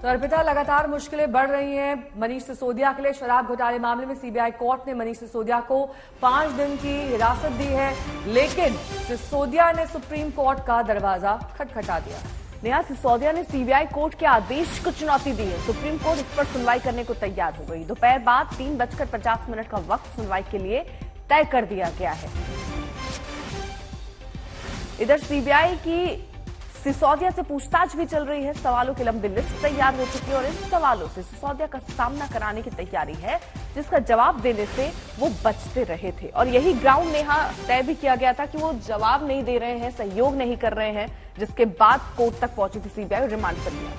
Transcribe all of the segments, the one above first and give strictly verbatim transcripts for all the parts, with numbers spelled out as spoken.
तो अर्पिता, लगातार मुश्किलें बढ़ रही हैं मनीष सिसोदिया के लिए। शराब घोटाले मामले में सीबीआई कोर्ट ने मनीष सिसोदिया को पांच दिन की हिरासत दी है, लेकिन सिसोदिया ने सुप्रीम कोर्ट का दरवाजा खटखटा दिया। नेहा, सिसोदिया ने सीबीआई कोर्ट के आदेश को चुनौती दी है। सुप्रीम कोर्ट इस पर सुनवाई करने को तैयार हो गई। दोपहर बाद तीन बजकर पचास मिनट का वक्त सुनवाई के लिए तय कर दिया गया है। इधर सीबीआई की सिसोदिया से पूछताछ भी चल रही है। सवालों की लंबी लिस्ट तैयार हो चुकी है और इन सवालों से सिसोदिया का सामना कराने की तैयारी है, जिसका जवाब देने से वो बचते रहे थे। और यही ग्राउंड नेहा तय भी किया गया था कि वो जवाब नहीं दे रहे हैं, सहयोग नहीं कर रहे हैं, जिसके बाद कोर्ट तक पहुंची थी सीबीआई और रिमांड पर लिया।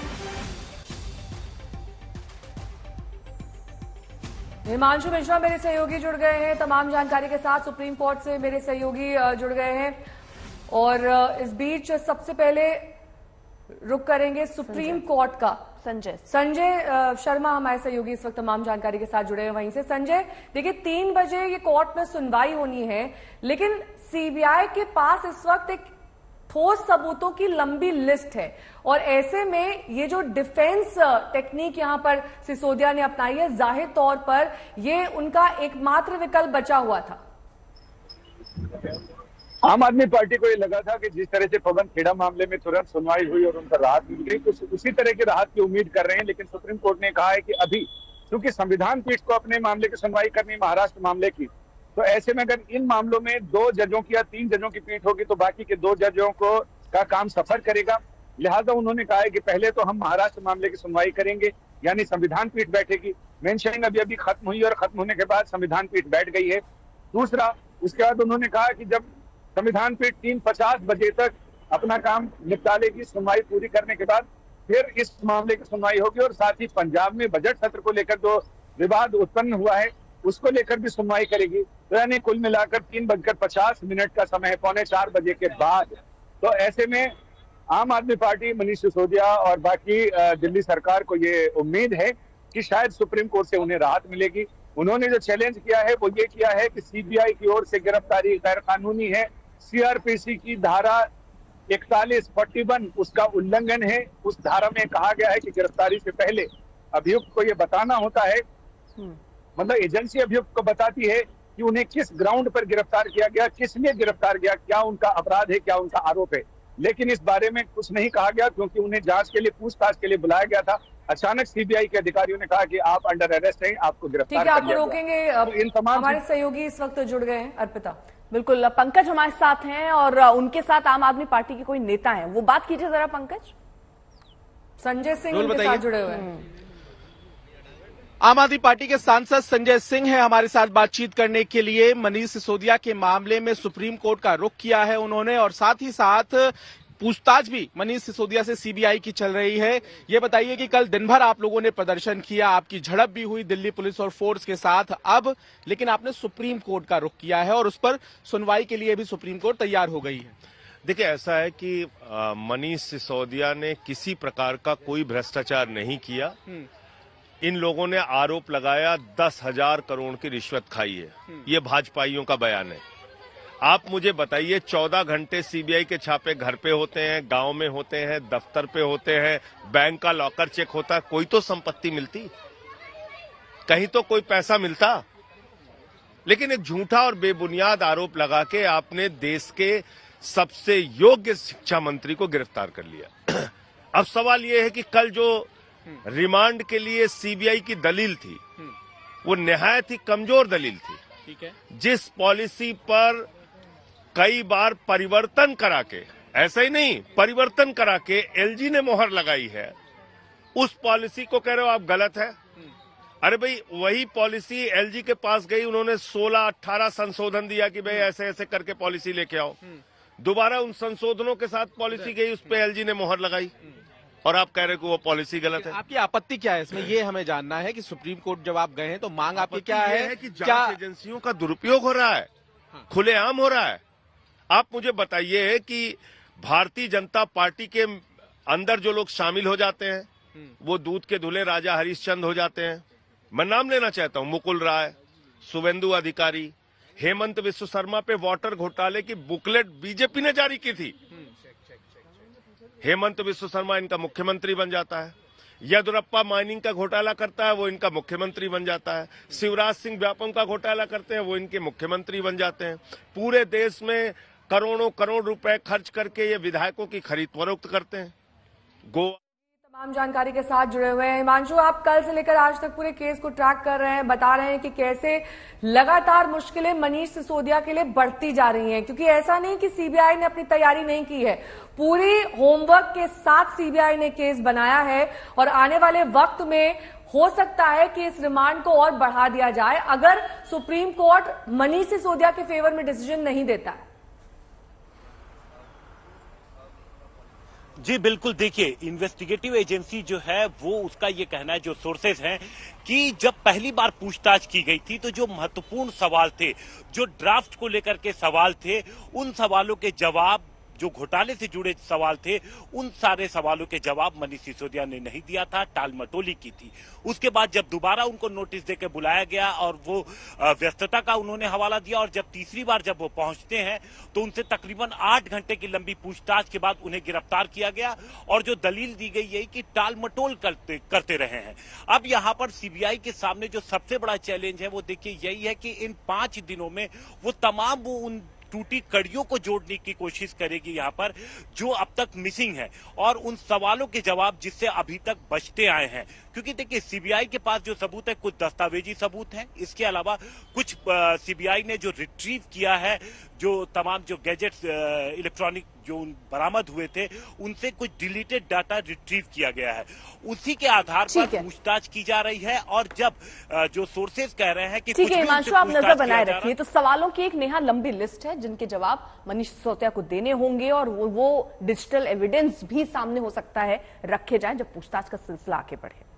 हिमांशु मिश्रा मेरे सहयोगी जुड़ गए हैं तमाम जानकारी के साथ। सुप्रीम कोर्ट से मेरे सहयोगी जुड़ गए हैं और इस बीच सबसे पहले रुक करेंगे सुप्रीम कोर्ट का। संजय संजय शर्मा हमारे सहयोगी इस वक्त तमाम जानकारी के साथ जुड़े हैं वहीं से। संजय, देखिए तीन बजे ये कोर्ट में सुनवाई होनी है, लेकिन सीबीआई के पास इस वक्त एक ठोस सबूतों की लंबी लिस्ट है और ऐसे में ये जो डिफेंस टेक्निक यहां पर सिसोदिया ने अपनाई है, जाहिर तौर पर ये उनका एकमात्र विकल्प बचा हुआ था। आम आदमी पार्टी को ये लगा था कि जिस तरह से पवन खेड़ा मामले में तुरंत सुनवाई हुई और उनका राहत मिल गई, तो उसी तरह की राहत की उम्मीद कर रहे हैं। लेकिन सुप्रीम कोर्ट ने कहा है कि अभी क्योंकि संविधान पीठ को अपने मामले की सुनवाई करनी महाराष्ट्र मामले की, तो ऐसे में अगर इन मामलों में दो जजों की या तीन जजों की पीठ होगी तो बाकी के दो जजों को का काम सफर करेगा। लिहाजा उन्होंने कहा है कि पहले तो हम महाराष्ट्र मामले की सुनवाई करेंगे, यानी संविधान पीठ बैठेगी। मेंशनिंग अभी अभी खत्म हुई और खत्म होने के बाद संविधान पीठ बैठ गई है। दूसरा, उसके बाद उन्होंने कहा कि जब संविधान पीठ तीन पचास बजे तक अपना काम निपटा लेगी, सुनवाई पूरी करने के बाद फिर इस मामले की सुनवाई होगी और साथ ही पंजाब में बजट सत्र को लेकर जो विवाद उत्पन्न हुआ है उसको लेकर भी सुनवाई करेगी। तो यानी कुल मिलाकर तीन बजकर पचास मिनट का समय है, पौने चार बजे के बाद। तो ऐसे में आम आदमी पार्टी, मनीष सिसोदिया और बाकी दिल्ली सरकार को ये उम्मीद है कि शायद सुप्रीम कोर्ट से उन्हें राहत मिलेगी। उन्होंने जो चैलेंज किया है वो ये किया है कि सीबीआई की ओर से गिरफ्तारी गैर कानूनी है, सीआरपीसी की धारा इकतालीस इकतालीस उसका उल्लंघन है। उस धारा में कहा गया है कि गिरफ्तारी से पहले अभियुक्त को ये बताना होता है, मतलब एजेंसी अभियुक्त को बताती है कि उन्हें किस ग्राउंड पर गिरफ्तार किया गया, किसने गिरफ्तार किया, क्या उनका अपराध है, क्या उनका आरोप है। लेकिन इस बारे में कुछ नहीं कहा गया क्योंकि उन्हें जांच के लिए, पूछताछ के लिए बुलाया गया था। अचानक सीबीआई के अधिकारियों ने कहा कि आप अंडर अरेस्ट हैं, आपको गिरफ्तार आपको रोकेंगे। अब इन तमाम हमारे सहयोगी इस वक्त जुड़ गए हैं। अर्पिता, बिल्कुल, पंकज हमारे साथ हैं और उनके साथ आम आदमी पार्टी के कोई नेता हैं, वो बात कीजिए जरा। पंकज, संजय सिंह उनके साथ जुड़े हुए हैं। आम आदमी पार्टी के सांसद संजय सिंह हैं हमारे साथ बातचीत करने के लिए। मनीष सिसोदिया के मामले में सुप्रीम कोर्ट का रुख किया है उन्होंने और साथ ही साथ पूछताछ भी मनीष सिसोदिया से सीबीआई की चल रही है। ये बताइए कि कल दिन भर आप लोगों ने प्रदर्शन किया, आपकी झड़प भी हुई दिल्ली पुलिस और फोर्स के साथ, अब लेकिन आपने सुप्रीम कोर्ट का रुख किया है और उस पर सुनवाई के लिए भी सुप्रीम कोर्ट तैयार हो गई है। देखिए, ऐसा है कि मनीष सिसोदिया ने किसी प्रकार का कोई भ्रष्टाचार नहीं किया। इन लोगों ने आरोप लगाया दस हजार करोड़ की रिश्वत खाई है, ये भाजपाइयों का बयान है। आप मुझे बताइए, चौदह घंटे सीबीआई के छापे घर पे होते हैं, गांव में होते हैं, दफ्तर पे होते हैं, बैंक का लॉकर चेक होता है, कोई तो संपत्ति मिलती, कहीं तो कोई पैसा मिलता। लेकिन एक झूठा और बेबुनियाद आरोप लगा के आपने देश के सबसे योग्य शिक्षा मंत्री को गिरफ्तार कर लिया। अब सवाल यह है कि कल जो रिमांड के लिए सीबीआई की दलील थी वो निहायत ही कमजोर दलील थी। ठीक है, जिस पॉलिसी पर कई बार परिवर्तन करा के, ऐसा ही नहीं परिवर्तन करा के एलजी ने मोहर लगाई है, उस पॉलिसी को कह रहे हो आप गलत है। अरे भाई, वही पॉलिसी एलजी के पास गई, उन्होंने सोलह अठारह संशोधन दिया कि भाई ऐसे ऐसे करके पॉलिसी लेके आओ। दोबारा उन संशोधनों के साथ पॉलिसी गई, उस पर एलजी ने मोहर लगाई और आप कह रहे हो कि वो पॉलिसी गलत है। आपकी आपत्ति क्या है इसमें, ये हमें जानना है कि सुप्रीम कोर्ट जब आप गए हैं तो मांग आपकी क्या है, है कि क्या जांच एजेंसियों का दुरुपयोग हो रहा है, खुलेआम हो रहा है। आप मुझे बताइए कि भारतीय जनता पार्टी के अंदर जो लोग शामिल हो जाते हैं वो दूध के धुले राजा हरिश्चंद्र हो जाते हैं। मैं नाम लेना चाहता हूं, मुकुल राय, शुभेंदु अधिकारी, हेमंत विश्व शर्मा पे वाटर घोटाले की बुकलेट बीजेपी ने जारी की थी। हेमंत विश्व शर्मा इनका मुख्यमंत्री बन जाता है। येदियुरप्पा माइनिंग का घोटाला करता है, वो इनका मुख्यमंत्री बन जाता है। शिवराज सिंह व्यापम का घोटाला करते हैं, वो इनके मुख्यमंत्री बन जाते हैं। पूरे देश में करोड़ों करोड़ रुपए खर्च करके ये विधायकों की खरीद फरोख्त करते हैं। गोवा तमाम जानकारी के साथ जुड़े हुए हैं हिमांशु, आप कल से लेकर आज तक पूरे केस को ट्रैक कर रहे हैं, बता रहे हैं कि कैसे लगातार मुश्किलें मनीष सिसोदिया के लिए बढ़ती जा रही हैं, क्योंकि ऐसा नहीं कि सीबीआई ने अपनी तैयारी नहीं की है, पूरी होमवर्क के साथ सीबीआई ने केस बनाया है और आने वाले वक्त में हो सकता है कि इस रिमांड को और बढ़ा दिया जाए अगर सुप्रीम कोर्ट मनीष सिसोदिया के फेवर में डिसीजन नहीं देता है। जी बिल्कुल, देखिए इन्वेस्टिगेटिव एजेंसी जो है वो उसका ये कहना है, जो सोर्सेज हैं, कि जब पहली बार पूछताछ की गई थी तो जो महत्वपूर्ण सवाल थे, जो ड्राफ्ट को लेकर के सवाल थे, उन सवालों के जवाब, जो घोटाले से जुड़े सवाल थे, उन सारे सवालों के जवाब मनीष सिसोदिया ने नहीं दिया था, टाल मटोली की थी। उसके बाद जब दोबारा उनको नोटिस देकर बुलाया गया और वो व्यस्तता का उन्होंने हवाला दिया, और जब तीसरी बार जब वो पहुंचते हैं तो उनसे तकरीबन आठ घंटे की लंबी पूछताछ के बाद उन्हें गिरफ्तार किया गया और जो दलील दी गई यही कि टाल मटोल करते करते रहे हैं। अब यहाँ पर सीबीआई के सामने जो सबसे बड़ा चैलेंज है वो देखिए यही है कि इन पांच दिनों में वो तमाम वो उन टूटी कड़ियों को जोड़ने की कोशिश करेगी यहाँ पर जो अब तक मिसिंग है, और उन सवालों के जवाब जिससे अभी तक बचते आए हैं। क्योंकि देखिए सीबीआई के पास जो सबूत है कुछ दस्तावेजी सबूत हैं, इसके अलावा कुछ सीबीआई ने जो रिट्रीव किया है, जो तमाम जो गैजेट्स इलेक्ट्रॉनिक जो बरामद हुए थे उनसे कुछ डिलीटेड डाटा रिट्रीव किया गया है, उसी के आधार पर पूछताछ की जा रही है। और जब जो सोर्सेज कह रहे हैं कि ठीक है हिमांशु, आप नजर बनाए रखिए, तो सवालों की एक नेहा लंबी लिस्ट है जिनके जवाब मनीष सिसोदिया को देने होंगे और वो, वो डिजिटल एविडेंस भी सामने हो सकता है रखे जाएं जब पूछताछ का सिलसिला आगे बढ़े।